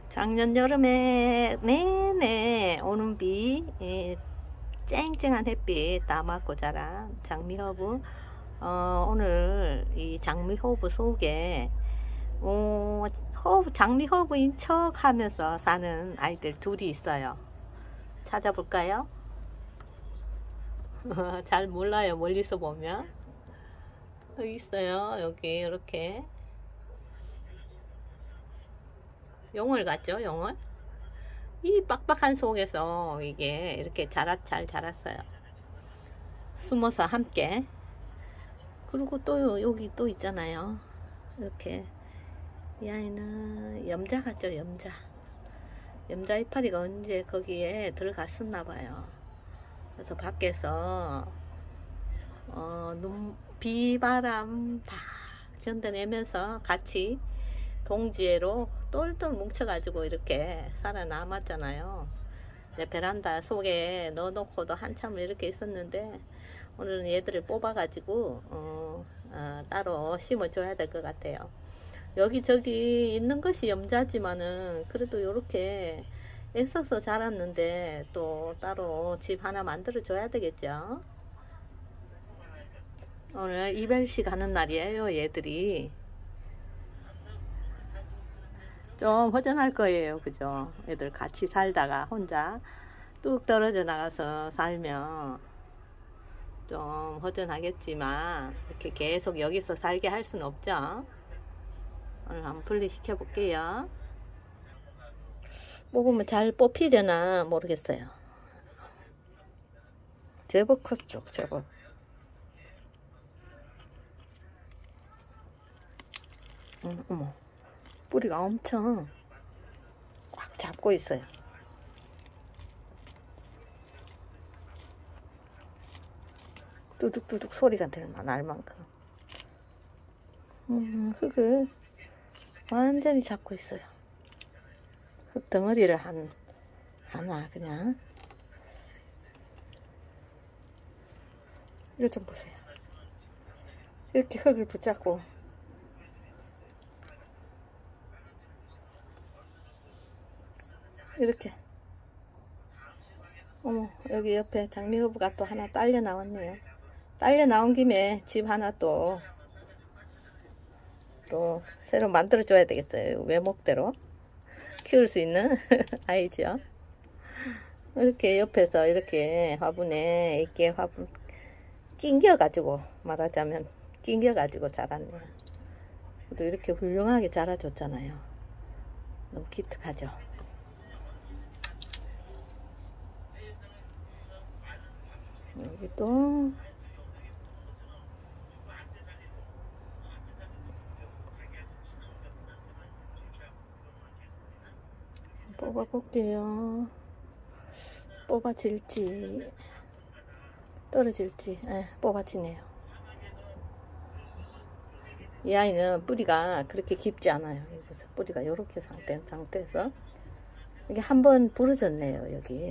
작년 여름에 내내 오는 비, 쨍쨍한 햇빛 다 맞고 자란 장미허브. 오늘 이 장미허브 속에 장미허브인 척 하면서 사는 아이들 둘이 있어요. 찾아볼까요? 잘 몰라요, 멀리서 보면. 여기 있어요. 여기 이렇게 용월 같죠, 용월? 이 빡빡한 속에서 이게 이렇게 잘 자랐어요. 숨어서 함께. 그리고 또 여기 또 있잖아요. 이렇게 이 아이는 염자 같죠, 염자. 염자 이파리가 언제 거기에 들어갔었나 봐요. 그래서 밖에서 비바람 다 견뎌내면서 같이 동지애로 똘똘 뭉쳐가지고 이렇게 살아남았잖아요. 내 베란다 속에 넣어놓고도 한참 이렇게 있었는데 오늘은 얘들을 뽑아가지고 따로 심어줘야 될 것 같아요. 여기저기 있는 것이 염자지만은 그래도 이렇게 애써서 자랐는데 또 따로 집 하나 만들어 줘야 되겠죠. 오늘 이별식 하는 날이에요. 얘들이 좀 허전할 거예요, 그죠? 애들 같이 살다가 혼자 뚝 떨어져 나가서 살면 좀 허전하겠지만 이렇게 계속 여기서 살게 할 수는 없죠. 오늘 한번 분리시켜 볼게요. 뽑으면 잘 뽑히려나 모르겠어요. 제법 컸죠, 제법. 어머, 뿌리가 엄청 꽉 잡고 있어요. 뚜둑뚜둑 소리가 날 만큼 흙을 완전히 잡고 있어요. 흙 덩어리를 하나 그냥. 이거 좀 보세요. 이렇게 흙을 붙잡고 이렇게. 어머, 여기 옆에 장미허브가 또 하나 딸려 나왔네요. 딸려 나온 김에 집 하나 또 새로 만들어 줘야 되겠어요. 외목대로 키울 수 있는 아이죠. 이렇게 옆에서 이렇게 화분에 이렇게 화분 낑겨가지고, 말하자면 낑겨가지고 자랐네요. 또 이렇게 훌륭하게 자라줬잖아요. 너무 기특하죠. 여기 또 뽑아볼게요. 뽑아질지 떨어질지. 뽑아지네요. 이 아이는 뿌리가 그렇게 깊지 않아요. 여기서 뿌리가 이렇게 상태에서 이게 한번 부러졌네요. 여기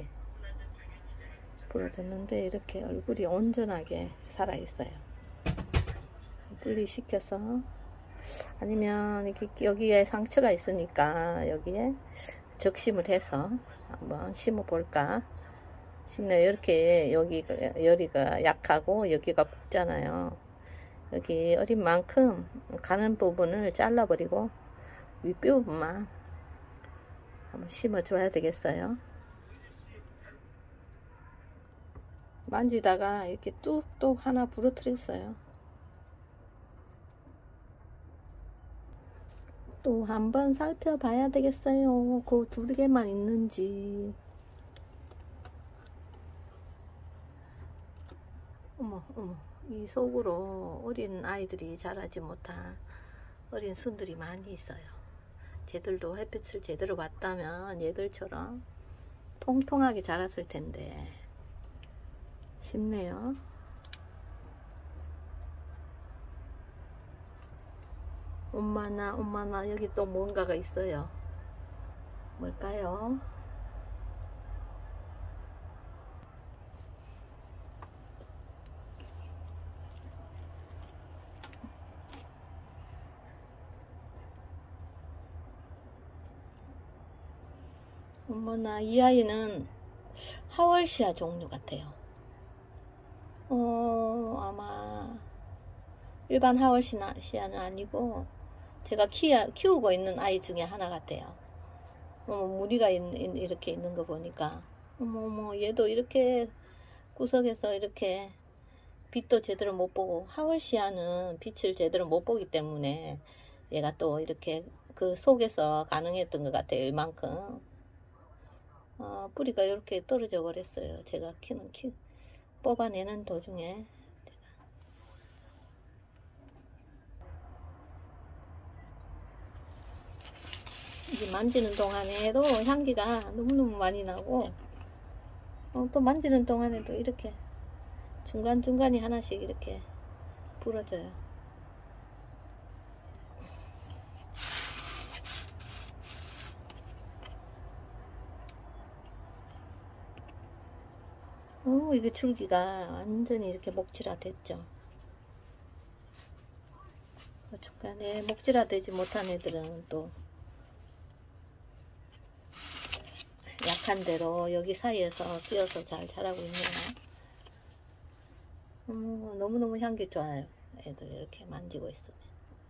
부러졌는데 이렇게 얼굴이 온전하게 살아있어요. 분리시켜서, 아니면 이렇게 여기에 상처가 있으니까 여기에 적심을 해서 한번 심어 볼까 싶네요. 이렇게 여기가 열이가 약하고 여기가 붓잖아요. 여기 어린 만큼 가는 부분을 잘라버리고 윗부분만 한번 심어줘야 되겠어요. 만지다가 이렇게 뚝뚝 하나 부러뜨렸어요. 또 한번 살펴봐야 되겠어요. 그 두 개만 있는지. 어머, 이 속으로 어린 아이들이 자라지 못한 어린 순들이 많이 있어요. 쟤들도 햇빛을 제대로 받다면 얘들처럼 통통하게 자랐을 텐데 쉽네요. 엄마나 여기 또 뭔가가 있어요. 뭘까요? 어머나, 이 아이는 하월시아 종류 같아요. 아마 일반 하월시아는 아니고 제가 키우고 있는 아이 중에 하나 같아요. 무늬가 이렇게 있는 거 보니까 어머 얘도 이렇게 구석에서 이렇게 빛도 제대로 못 보고, 하월시아는 빛을 제대로 못 보기 때문에 얘가 또 이렇게 그 속에서 가능했던 것 같아요. 이만큼 뿌리가 이렇게 떨어져 버렸어요. 제가 뽑아내는 도중에. 이제 만지는 동안에도 향기가 너무너무 많이 나고, 또 만지는 동안에도 이렇게 중간중간이 하나씩 이렇게 부러져요. 이게 줄기가 완전히 이렇게 목질화 됐죠. 중간에 목질화 되지 못한 애들은 또 약한 대로 여기 사이에서 끼어서 잘 자라고 있네요. 너무너무 향기 좋아요. 애들 이렇게 만지고 있으면.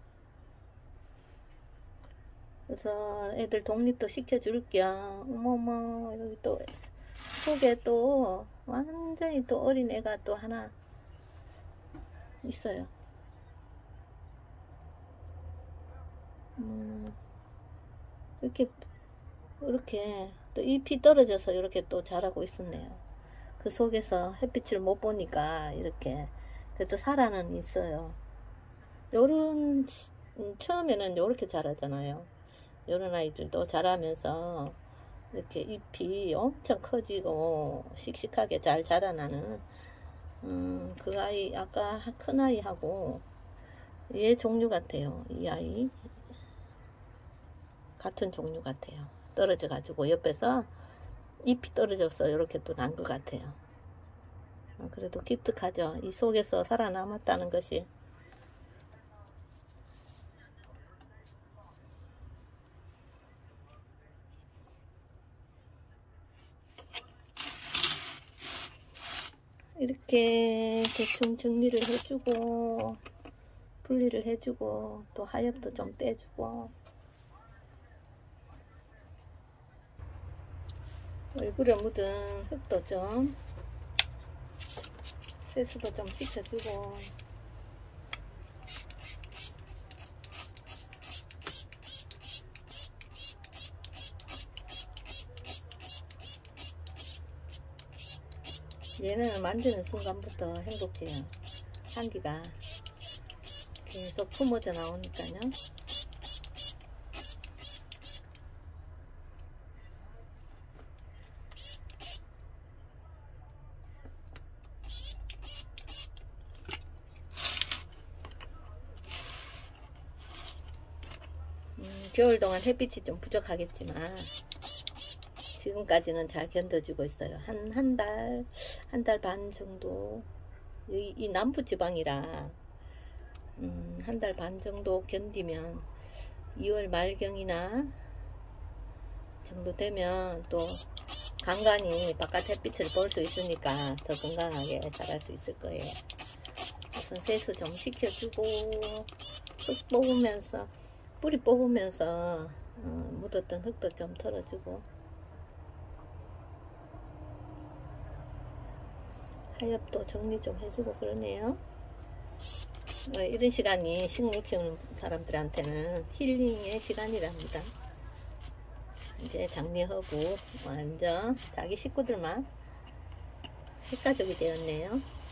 그래서 애들 독립도 시켜줄 겸, 어머머, 여기 또 속에 또 완전히 또 어린 애가 또 하나 있어요. 이렇게 또 잎이 떨어져서 이렇게 또 자라고 있었네요. 그 속에서 햇빛을 못 보니까 이렇게. 그래도 살아는 있어요. 처음에는 요렇게 자라잖아요. 요런 아이들도 자라면서 이렇게 잎이 엄청 커지고 씩씩하게 잘 자라나는 그 아이, 아까 큰 아이하고 얘 종류 같아요. 이 아이 같은 종류 같아요. 떨어져 가지고 옆에서 잎이 떨어져서 이렇게 또 난 것 같아요. 그래도 기특하죠. 이 속에서 살아남았다는 것이. 이렇게 대충 정리를 해주고 분리를 해주고 또 하엽도 좀 떼주고 얼굴에 묻은 흙도 좀 세수도 좀 시켜주고, 얘는 만지는 순간부터 행복해요. 향기가 계속 품어져 나오니까요. 겨울 동안 햇빛이 좀 부족하겠지만 지금까지는 잘 견뎌주고 있어요. 한 달 반 정도, 이 남부 지방이라 한 달 반 정도 견디면 2월 말경이나 정도 되면 또 간간히 바깥 햇빛을 볼 수 있으니까 더 건강하게 자랄 수 있을 거예요. 그래서 세수 좀 시켜주고 흙 뽑으면서, 뿌리 뽑으면서 묻었던 흙도 좀 털어주고, 하엽도 정리 좀 해주고 그러네요. 이런 시간이 식물 키우는 사람들한테는 힐링의 시간이랍니다. 이제 장미허브 완전 자기 식구들만 핵가족이 되었네요.